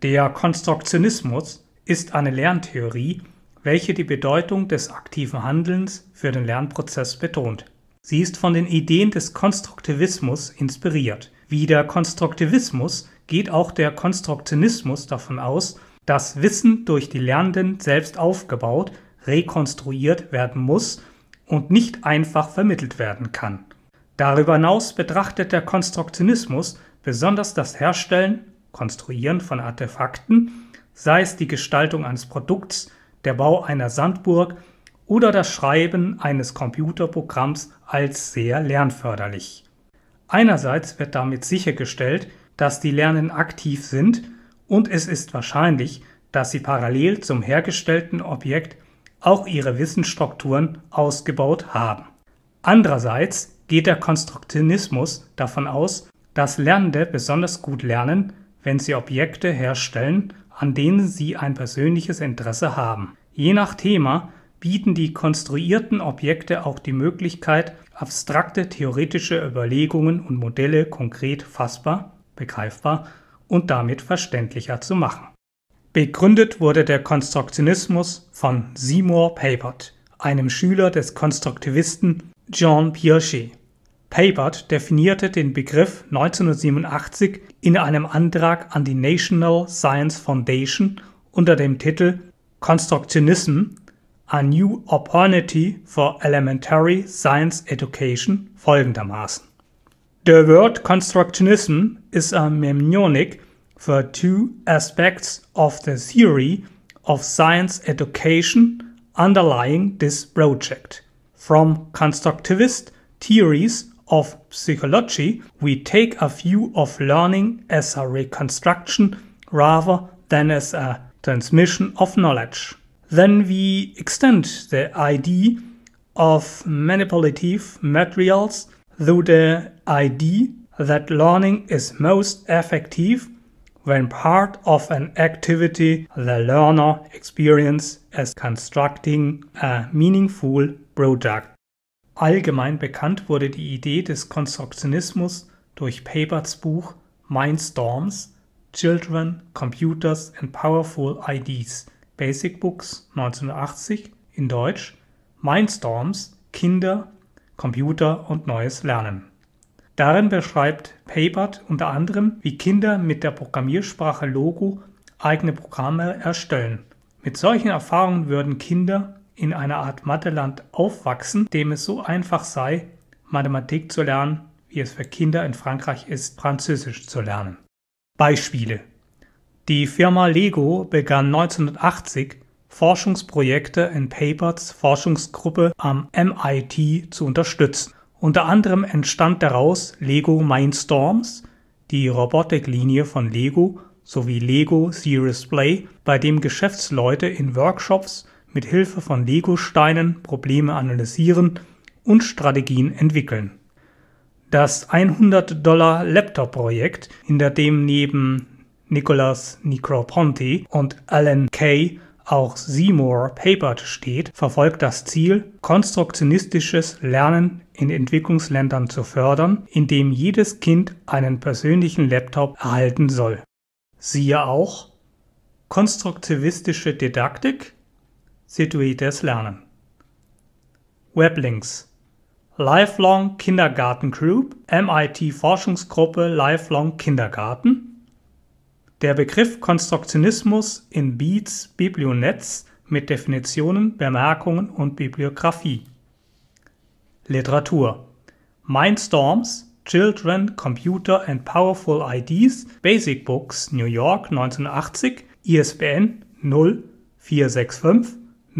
Der Konstruktionismus ist eine Lerntheorie, welche die Bedeutung des aktiven Handelns für den Lernprozess betont. Sie ist von den Ideen des Konstruktivismus inspiriert. Wie der Konstruktivismus geht auch der Konstruktionismus davon aus, dass Wissen durch die Lernenden selbst aufgebaut, rekonstruiert werden muss und nicht einfach vermittelt werden kann. Darüber hinaus betrachtet der Konstruktionismus besonders das Herstellen, Konstruieren von Artefakten, sei es die Gestaltung eines Produkts, der Bau einer Sandburg oder das Schreiben eines Computerprogramms als sehr lernförderlich. Einerseits wird damit sichergestellt, dass die Lernenden aktiv sind und es ist wahrscheinlich, dass sie parallel zum hergestellten Objekt auch ihre Wissensstrukturen ausgebaut haben. Andererseits geht der Konstruktionismus davon aus, dass Lernende besonders gut lernen, wenn sie Objekte herstellen, an denen sie ein persönliches Interesse haben. Je nach Thema bieten die konstruierten Objekte auch die Möglichkeit, abstrakte theoretische Überlegungen und Modelle konkret fassbar, begreifbar und damit verständlicher zu machen. Begründet wurde der Konstruktionismus von Seymour Papert, einem Schüler des Konstruktivisten Jean Piaget. Papert definierte den Begriff 1987 in einem Antrag an die National Science Foundation unter dem Titel Constructionism – A New Opportunity for Elementary Science Education folgendermaßen. The word constructionism is a mnemonic for two aspects of the theory of science education underlying this project. From constructivist theories of psychology, we take a view of learning as a reconstruction rather than as a transmission of knowledge. Then we extend the idea of manipulative materials through the idea that learning is most effective when part of an activity the learner experiences as constructing a meaningful product. Allgemein bekannt wurde die Idee des Konstruktionismus durch Paperts Buch Mindstorms – Children, Computers and Powerful Ideas, Basic Books 1980, in Deutsch Mindstorms – Kinder, Computer und neues Lernen. Darin beschreibt Papert unter anderem, wie Kinder mit der Programmiersprache Logo eigene Programme erstellen. Mit solchen Erfahrungen würden Kinder in einer Art Matheland aufwachsen, dem es so einfach sei, Mathematik zu lernen, wie es für Kinder in Frankreich ist, Französisch zu lernen. Beispiele: Die Firma Lego begann 1980, Forschungsprojekte in Paperts Forschungsgruppe am MIT zu unterstützen. Unter anderem entstand daraus Lego Mindstorms, die Robotiklinie von Lego, sowie Lego Serious Play, bei dem Geschäftsleute in Workshops mit Hilfe von Lego-Steinen Probleme analysieren und Strategien entwickeln. Das $100-Laptop-Projekt, in dem neben Nicholas Negroponte und Alan Kay auch Seymour Papert steht, verfolgt das Ziel, konstruktionistisches Lernen in Entwicklungsländern zu fördern, indem jedes Kind einen persönlichen Laptop erhalten soll. Siehe auch konstruktivistische Didaktik, situiertes Lernen. Weblinks: Lifelong Kindergarten Group, MIT Forschungsgruppe Lifelong Kindergarten. Der Begriff Konstruktionismus in Beats Biblionetz mit Definitionen, Bemerkungen und Bibliografie. Literatur: Mindstorms – Children, Computer and Powerful Ideas, Basic Books, New York 1980, ISBN 0-465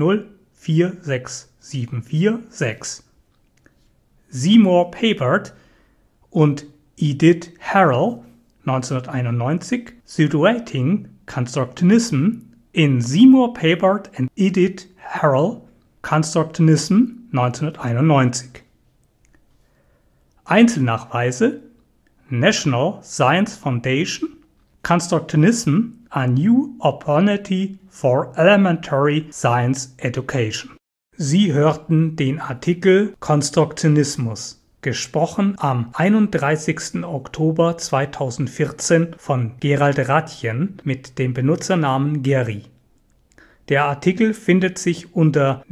0467446. Seymour Papert und Edith Harrell 1991, Situating Constructionism in Seymour Papert and Edith Harrell, Constructionism 1991. Einzelnachweise: National Science Foundation, Constructionism – A New Opportunity for Elementary Science Education. Sie hörten den Artikel Konstruktionismus, gesprochen am 31. Oktober 2014 von Gerald Rathjen mit dem Benutzernamen Geri. Der Artikel findet sich unter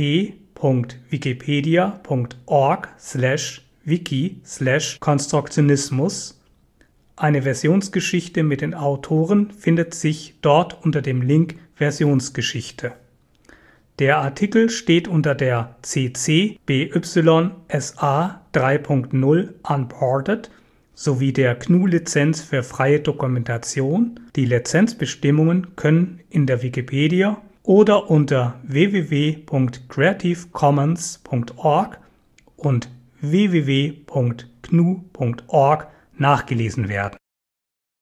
de.wikipedia.org/wiki/Konstruktionismus. Eine Versionsgeschichte mit den Autoren findet sich dort unter dem Link Versionsgeschichte. Der Artikel steht unter der CC BY SA 3.0 Unported sowie der GNU-Lizenz für freie Dokumentation. Die Lizenzbestimmungen können in der Wikipedia oder unter www.creativecommons.org und www.gnu.org nachgelesen werden.